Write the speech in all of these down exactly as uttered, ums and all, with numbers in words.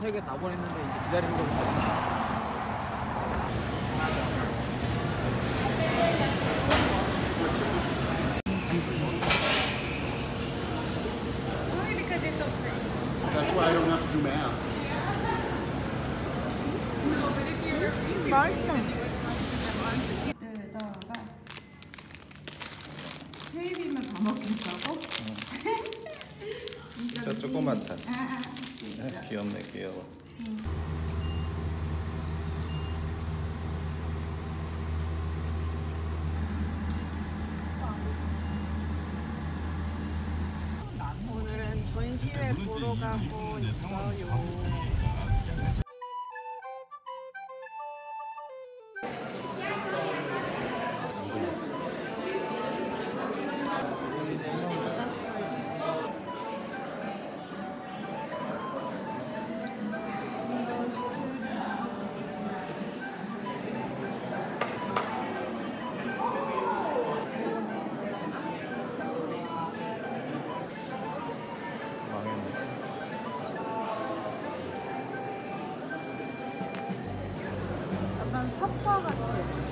세 개 다 보냈는데 이제 기다리는 거니까. That's why I don't have to do math. 맛있어. 이때다가 세 입이면 다 먹겠다고? 진짜 조그맣다. 아, 귀엽네, 귀여워. 응. 오늘은 전시회 보러 가고 있어요. 약간 삽화 같아.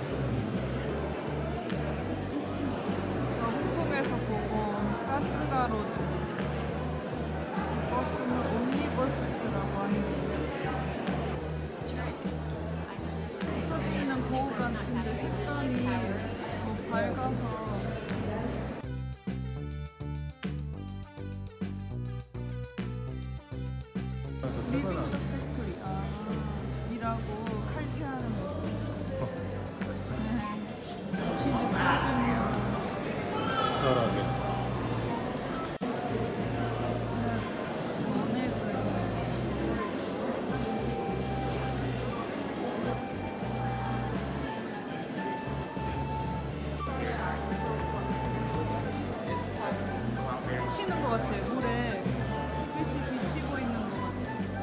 홍콩에서 보고 가스가로드. 이 버스는 옴니버스라고 하는데 서치는 거울 같은데 색감이 너무 밝아서 리빙 팩토리. 아, 일하고 칼퇴하는 모습. 잘하게. 비치는 것 같아. 물에 빛이 비치고 있는 것 같아.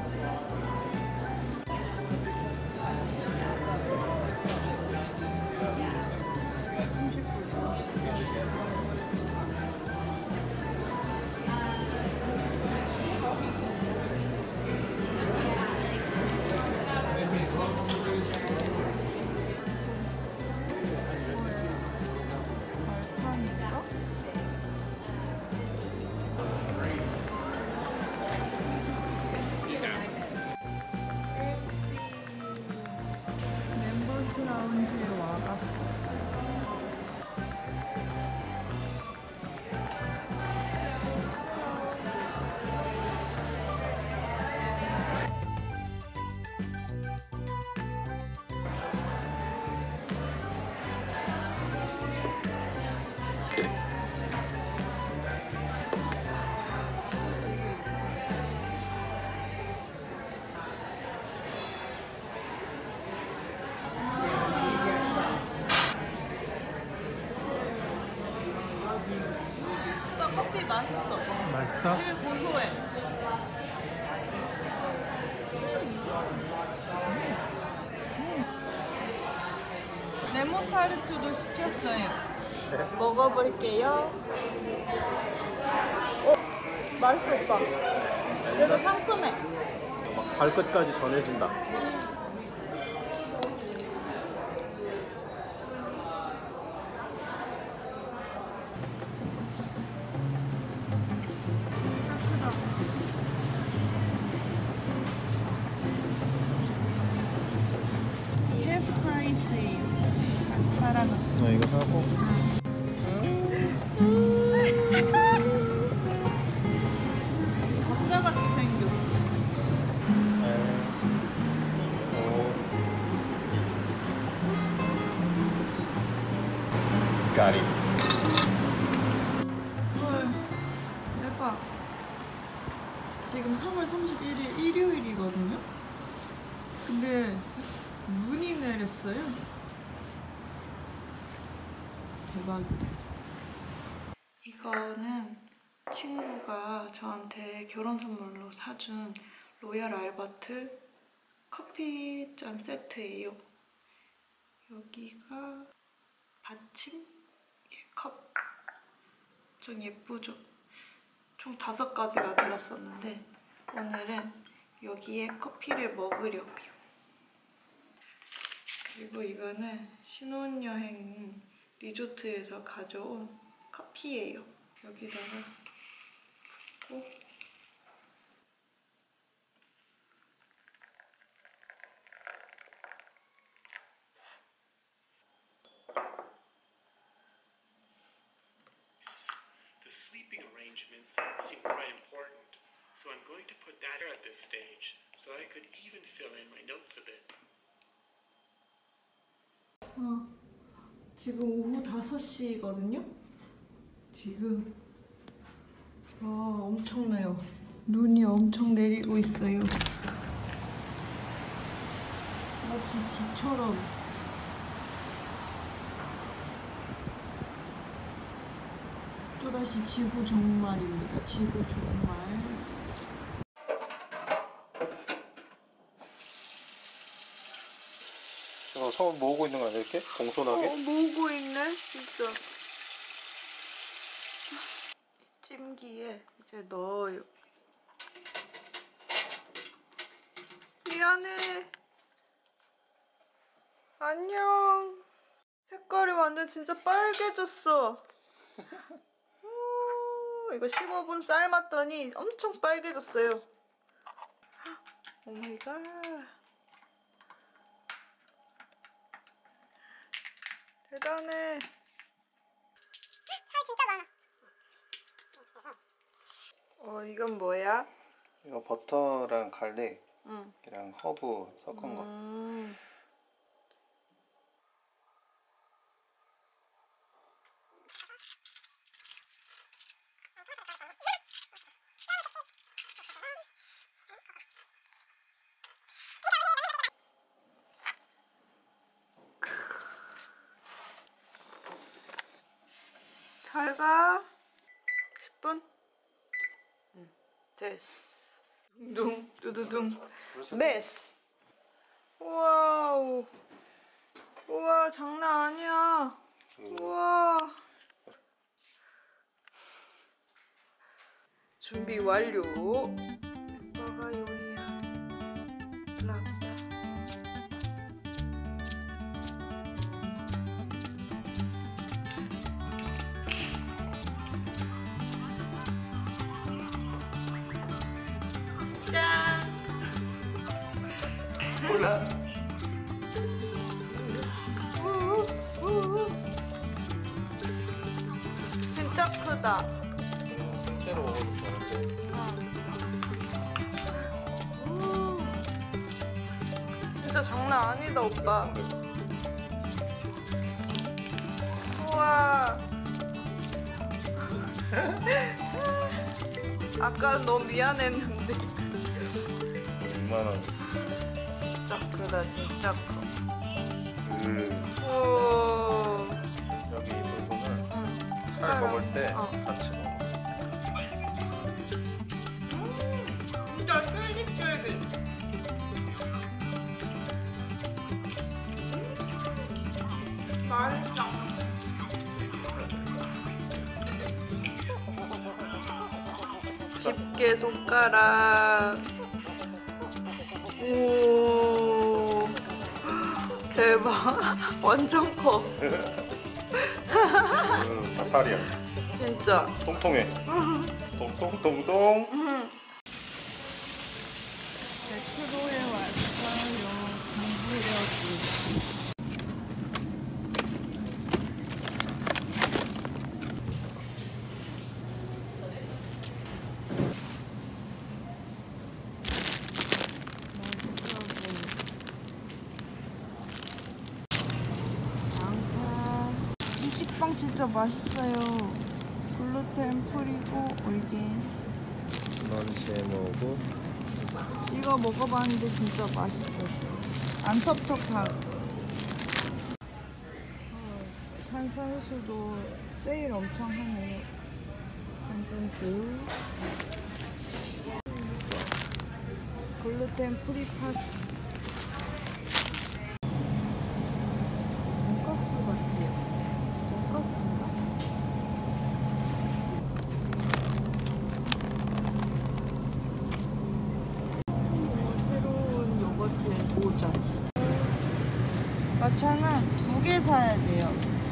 멤버스 라운지에 와봤어. 커피 맛있어. 맛있어? 되게 고소해. 레몬 타르트도 시켰어요. 네. 먹어볼게요. 어? 맛있었다. 그래도 상큼해. 막 발끝까지 전해진다. 나 이거 사고. 과자같이 생겼어. 오. 까리. 헐, 대박. 지금 삼월 삼십일일 일요일이거든요? 근데 눈이 내렸어요. 대박이다. 이거는 친구가 저한테 결혼 선물로 사준 로얄 알바트 커피잔 세트예요. 여기가 받침? 컵. 좀 예쁘죠? 총 다섯 가지가 들었었는데 오늘은 여기에 커피를 먹으려고요. 그리고 이거는 신혼여행 리조트에서 가져온 커피예요. 여기다가 붓고 The sleeping arrangements seem quite important, so I'm going to put that here at this stage, so I could even fill in my notes a bit. 어, 지금 오후 다섯 시거든요? 지금 와 엄청나요. 눈이 엄청 내리고 있어요. 마치 비처럼. 또다시 지구 종말입니다. 지구 종말. 어, 손 모으고 있는 거 아니야 이렇게? 공손하게? 어, 모으고 있네 진짜. 찜기에 이제 넣어요. 미안해. 안녕. 색깔이 완전 진짜 빨개졌어. 오, 이거 십오 분 삶았더니 엄청 빨개졌어요. 오 마이 갓. 대단해. 살 진짜 많아. 어, 이건 뭐야? 이거 버터랑 갈릭이랑 응. 허브 섞은 거. 음. 잘 가. 십 분? 응. 됐어. 둥둥 두두둥. 메스. 와우. 우와 장난 아니야. 우와. 준비 완료. 뭐가 요리야? 랍스터. 짠. 몰라. 우우, 우우. 진짜 크다. 통째로 먹어도 되는데. 우. 진짜 장난 아니다 오빠. 우와. 아까 너무 미안했는데. 이만 원. 진짜 크다 진짜 커. 그 오. 여기 이 부분을 응. 살 먹을 때 어. 같이 먹어. 진짜 쫄깃쫄깃. 맛있다. 집게 손가락. 오. 대박. 완전 커. 음, 다 살이야. 진짜. 통통해. 통통통통. 백프로에 왔어요. 공부력이. 이 식빵 진짜 맛있어요. 글루텐 프리고 올겐. 런치에 먹고. 이거 먹어봤는데 진짜 맛있어요. 안 텁텁하고. 어, 탄산수도 세일 엄청 하네요. 탄산수. 글루텐 프리 파스타. 돈가스 같아요. 돈가스인가? 곱창은 두 개 사야 돼요.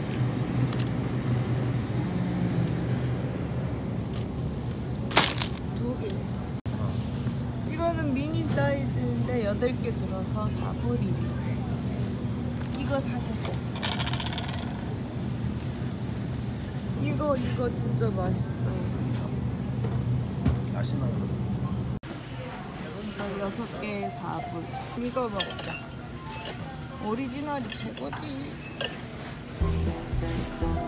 두 개. 이거는 미니 사이즈인데 여덟 개 들어서 사 불이래요. 이거 사겠어요. 이거 이거 진짜 맛있어요. 맛있나 보다. 이거 여섯 개에 사 불. 이거 먹자. 오리지널이 최고지.